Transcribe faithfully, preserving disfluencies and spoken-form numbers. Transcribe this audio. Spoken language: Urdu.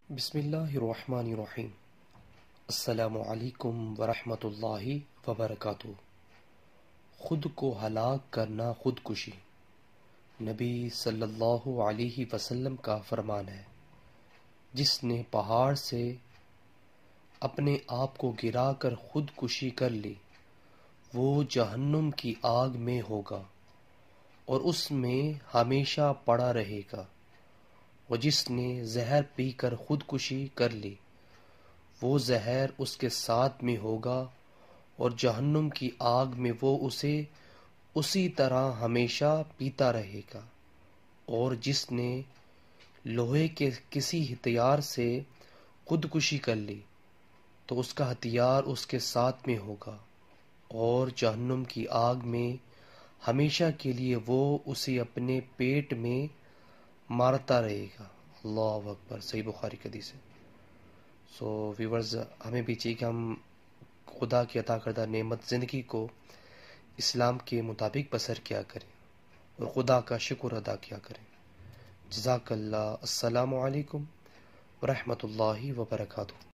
بسم اللہ الرحمن الرحیم۔ السلام علیکم ورحمۃ اللہ وبرکاتہ۔ خود کو ہلاک کرنا خودکشی۔ نبی صلی اللہ علیہ وسلم کا فرمان ہے، جس نے پہاڑ سے اپنے آپ کو گرا کر خودکشی کر لی وہ جہنم کی آگ میں ہوگا اور اس میں ہمیشہ پڑا رہے گا، اور جس نے زہر پی کر خودکشی کر لی وہ زہر اس کے ساتھ میں ہوگا اور جہنم کی آگ میں وہ اسے اسی طرح ہمیشہ پیتا رہے گا، اور جس نے لوہے کے کسی ہتھیار سے خودکشی کر لی تو اس کا ہتھیار اس کے ساتھ میں ہوگا اور جہنم کی آگ میں ہمیشہ کے لیے وہ اسے اپنے پیٹ میں مارتا رہے گا۔ اللہ اکبر۔ صحیح بخاری کی حدیث ہے۔ سو ویورز، ہمیں بھی چاہیے کہ ہم خدا کی عطا کردہ نعمت زندگی کو اسلام کے مطابق بسر کیا کریں اور خدا کا شکر ادا کیا کریں۔ جزاک اللہ۔ السلام علیکم ورحمۃ اللہ وبرکاتہ۔